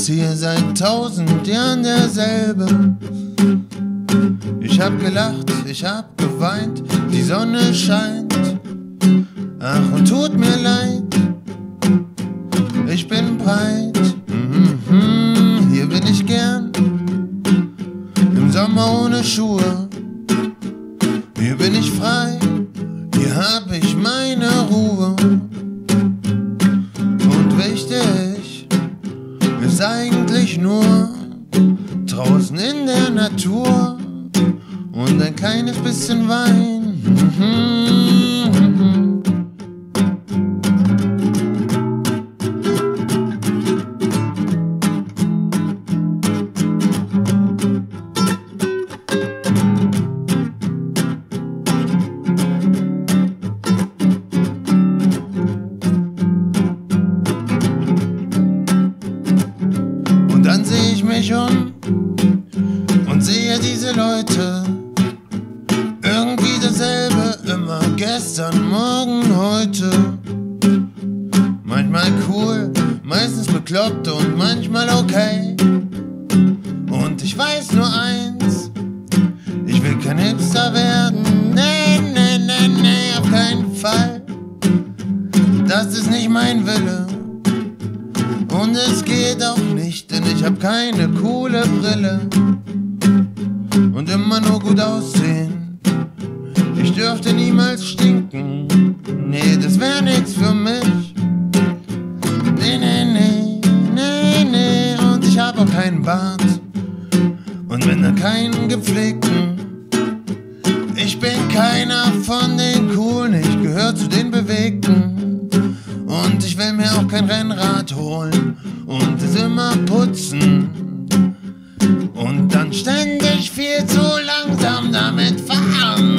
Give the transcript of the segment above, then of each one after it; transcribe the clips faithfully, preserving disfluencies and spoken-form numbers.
ist hier seit tausend Jahren derselbe. Ich hab gelacht, ich hab geweint, die Sonne scheint. Ach, und tut mir leid, ich bin breit. Mhm, hier bin ich gern, im Sommer ohne Schuhe. Hier bin ich frei, hier hab ich meine Ruhe. Und wichtig ist eigentlich nur draußen in der Natur und ein kleines bisschen Wein. Und dann sehe ich mich um und sehe diese Leute. Irgendwie dasselbe, immer gestern, morgen, heute. Manchmal cool, meistens bekloppt und manchmal okay. Und ich weiß nur eins, ich will kein Hipster werden. Nee, nee, nee, nee, auf keinen Fall. Das ist nicht mein Wille. Und es geht auch nicht, denn ich hab keine coole Brille. Und immer nur gut aussehen. Ich dürfte niemals stinken. Nee, das wär nix für mich. Nee, nee, nee, nee, nee. Und ich hab auch keinen Bart. Und wenn dann keinen gepflegten. Ich bin keiner von den Coolen, ich gehör zu den Bewegten. Und ich will mir auch kein Rennrad holen und es immer putzen. Und dann ständig viel zu langsam damit fahren.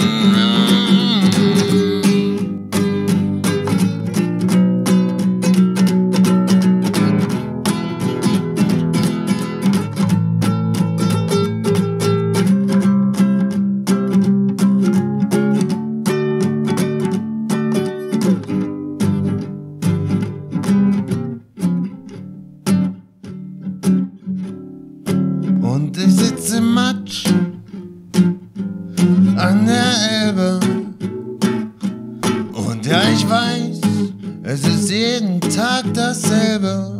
Und ich sitze im Matsch an der Elbe. Und ja, ich weiß, es ist jeden Tag dasselbe.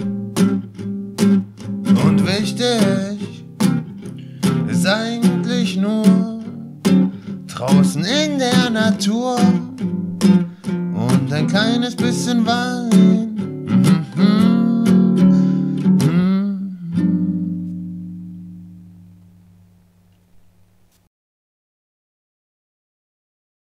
Und wichtig ist eigentlich nur draußen in der Natur und ein kleines bisschen Wein.